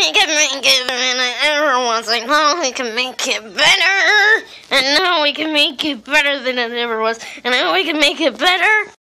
we can make it better than it ever was. I know we can make it better. I know we can make it better than it ever was. And I know we can make it better.